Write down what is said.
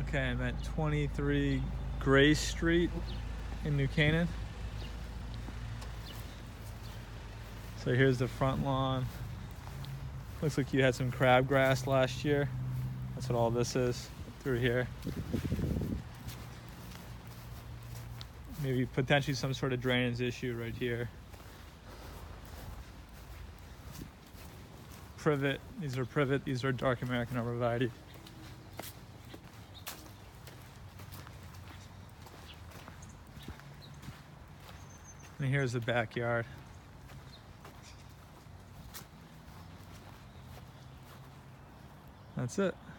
Okay, I'm at 23 Gray Street in New Canaan. So here's the front lawn. Looks like you had some crabgrass last year. That's what all this is through here. Maybe potentially some sort of drainage issue right here. Privet, these are dark American arborvitae. And here's the backyard. That's it.